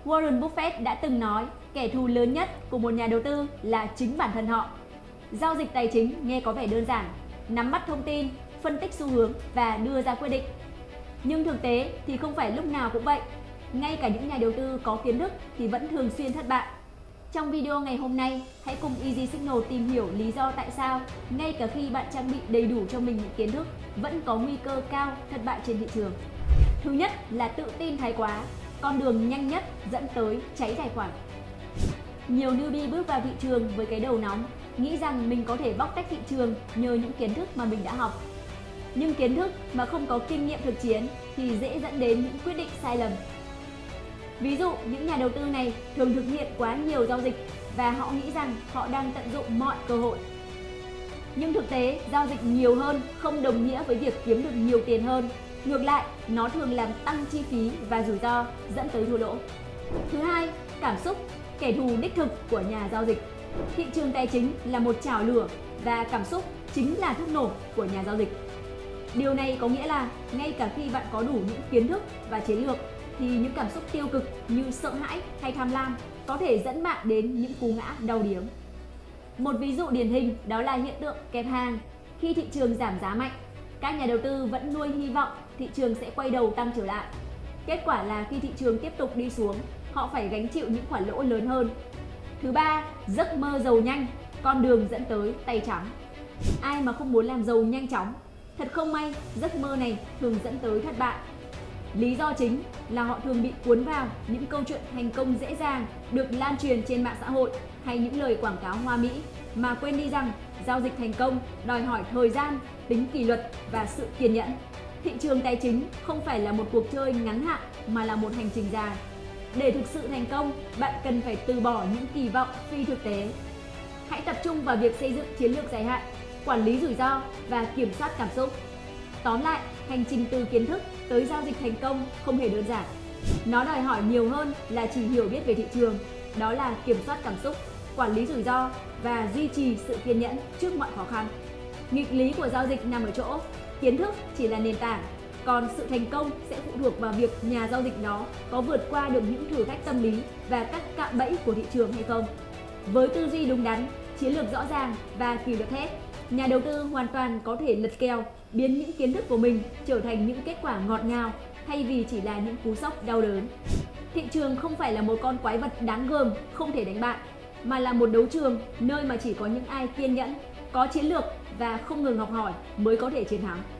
Warren Buffett đã từng nói kẻ thù lớn nhất của một nhà đầu tư là chính bản thân họ. Giao dịch tài chính nghe có vẻ đơn giản, nắm bắt thông tin, phân tích xu hướng và đưa ra quyết định. Nhưng thực tế thì không phải lúc nào cũng vậy. Ngay cả những nhà đầu tư có kiến thức thì vẫn thường xuyên thất bại. Trong video ngày hôm nay, hãy cùng Easy Signal tìm hiểu lý do tại sao ngay cả khi bạn trang bị đầy đủ cho mình những kiến thức vẫn có nguy cơ cao thất bại trên thị trường. Thứ nhất là tự tin thái quá, con đường nhanh nhất dẫn tới cháy tài khoản. Nhiều newbie bước vào thị trường với cái đầu nóng, nghĩ rằng mình có thể bóc tách thị trường nhờ những kiến thức mà mình đã học. Nhưng kiến thức mà không có kinh nghiệm thực chiến thì dễ dẫn đến những quyết định sai lầm. Ví dụ, những nhà đầu tư này thường thực hiện quá nhiều giao dịch và họ nghĩ rằng họ đang tận dụng mọi cơ hội. Nhưng thực tế, giao dịch nhiều hơn không đồng nghĩa với việc kiếm được nhiều tiền hơn. Ngược lại, nó thường làm tăng chi phí và rủi ro, dẫn tới thua lỗ. Thứ hai, cảm xúc, kẻ thù đích thực của nhà giao dịch. Thị trường tài chính là một chảo lửa và cảm xúc chính là thuốc nổ của nhà giao dịch. Điều này có nghĩa là ngay cả khi bạn có đủ những kiến thức và chiến lược thì những cảm xúc tiêu cực như sợ hãi hay tham lam có thể dẫn bạn đến những cú ngã đau điếng. Một ví dụ điển hình đó là hiện tượng kẹp hàng. Khi thị trường giảm giá mạnh, các nhà đầu tư vẫn nuôi hy vọng thị trường sẽ quay đầu tăng trở lại. Kết quả là khi thị trường tiếp tục đi xuống, họ phải gánh chịu những khoản lỗ lớn hơn. Thứ ba, giấc mơ giàu nhanh, con đường dẫn tới tay trắng. Ai mà không muốn làm giàu nhanh chóng? Thật không may, giấc mơ này thường dẫn tới thất bại. Lý do chính là họ thường bị cuốn vào những câu chuyện thành công dễ dàng được lan truyền trên mạng xã hội hay những lời quảng cáo hoa mỹ mà quên đi rằng giao dịch thành công đòi hỏi thời gian, tính kỷ luật và sự kiên nhẫn. Thị trường tài chính không phải là một cuộc chơi ngắn hạn mà là một hành trình dài. Để thực sự thành công, bạn cần phải từ bỏ những kỳ vọng phi thực tế. Hãy tập trung vào việc xây dựng chiến lược dài hạn, quản lý rủi ro và kiểm soát cảm xúc. Tóm lại, hành trình từ kiến thức tới giao dịch thành công không hề đơn giản. Nó đòi hỏi nhiều hơn là chỉ hiểu biết về thị trường, đó là kiểm soát cảm xúc, quản lý rủi ro và duy trì sự kiên nhẫn trước mọi khó khăn. Nghịch lý của giao dịch nằm ở chỗ, kiến thức chỉ là nền tảng, còn sự thành công sẽ phụ thuộc vào việc nhà giao dịch đó có vượt qua được những thử thách tâm lý và các cạm bẫy của thị trường hay không. Với tư duy đúng đắn, chiến lược rõ ràng và kỷ luật thép, nhà đầu tư hoàn toàn có thể lật kèo, biến những kiến thức của mình trở thành những kết quả ngọt ngào thay vì chỉ là những cú sốc đau đớn. Thị trường không phải là một con quái vật đáng gờm không thể đánh bại, mà là một đấu trường nơi mà chỉ có những ai kiên nhẫn, có chiến lược và không ngừng học hỏi mới có thể chiến thắng.